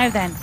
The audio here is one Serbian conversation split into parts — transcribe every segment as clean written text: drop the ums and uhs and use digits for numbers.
Now then,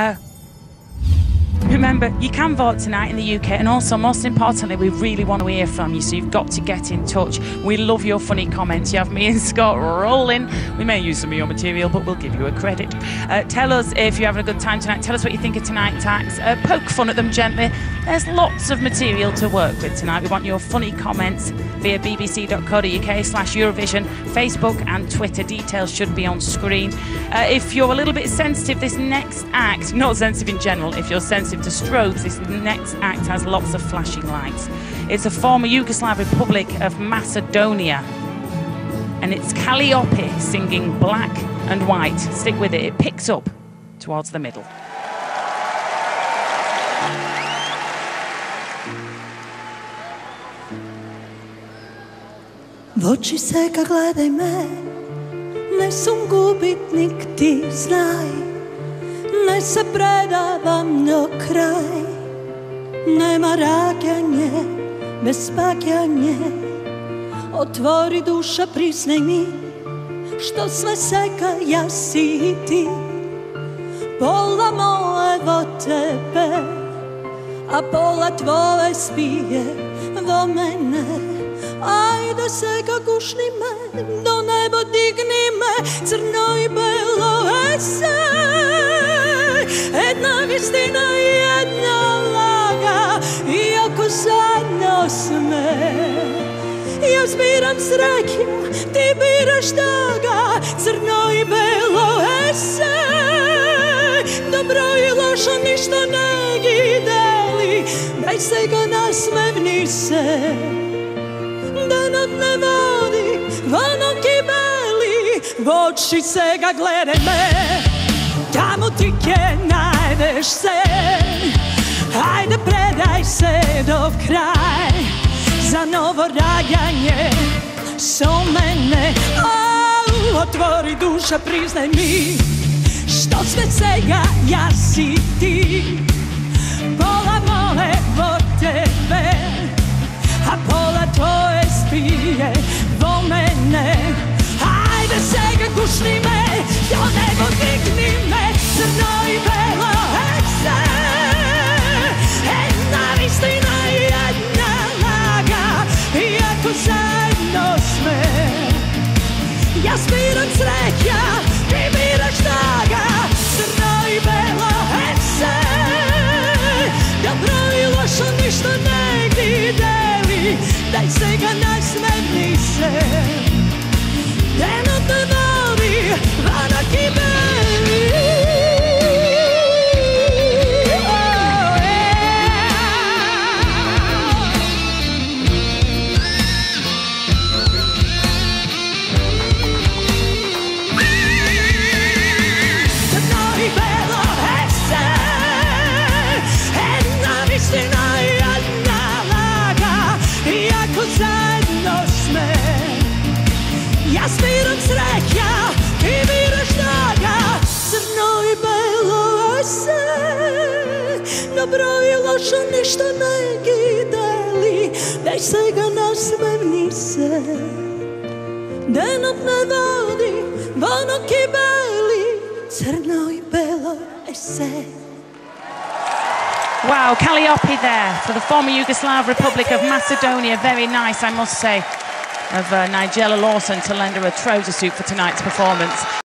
remember, you can vote tonight in the UK, and also, most importantly, we really want to hear from you, so you've got to get in touch. We love your funny comments. You have me and Scott rolling. We may use some of your material, but we'll give you a credit. Tell us if you're having a good time tonight. Tell us what you think of tonight's acts. Poke fun at them gently. There's lots of material to work with tonight. We want your funny comments via bbc.co.uk/Eurovision, Facebook and Twitter. Details should be on screen. If you're a little bit sensitive, this next act, not sensitive in general, if you're sensitive to strobes, this next act has lots of flashing lights. It's a former Yugoslav Republic of Macedonia, and it's Kaliopi singing Black and White. Stick with it, it picks up towards the middle. V oči se kad gledaj me, ne sam gubitnik, ti znaj, ne se predavam do kraj. Nema rađanje, bez pakjanje, otvori duša, priznaj mi, što sve seka, ja si ti. Pola moje vo tebe, a pola tvoje spije vo mene. Ajde seka, gušni me, do nebo digni me, crno i belo ese. Jedna istina i jedna laga, iako zajedno sme. Ja zbiram sreća, ti biraš toga, crno i belo ese. Dobro i lošo ništa ne gideli, daj se ga nasmevni se. Denot ne vodi, vano kibeli, v oči se ga gledaj me, tamo ti je najdeš se. Ajde predaj se do kraj, za novo rađanje so mene. Otvori duša, priznaj mi, što sve svega ja si ti. Pola moje vo tebe, a pola tvoje spije vo mene. Ajde sega, gušni me, do nebo digni me, crno i belo ese. Jedna istina i jedna laga, iako zajedno sme. Ja zbiram sreća, ti biraš toga, crno i belo ese. Dobro i lošo ništa ne gideli, daj se ga nasmevni se. Denot ne vodi, vana kibeli. Crno i belo ese, jedna istina i jedna laga, iako zajedno sme. Ja zbiram sreća, ti biraš toga, crno i belo ese. Dobro i lošo ništa ne gideli, daj se ga nasmevni se. Denot ne vodi, vano kibeli, crno i belo ese. Wow, Kaliopi there for the former Yugoslav Republic of Macedonia. Very nice, I must say, of Nigella Lawson to lend her a trouser suit for tonight's performance.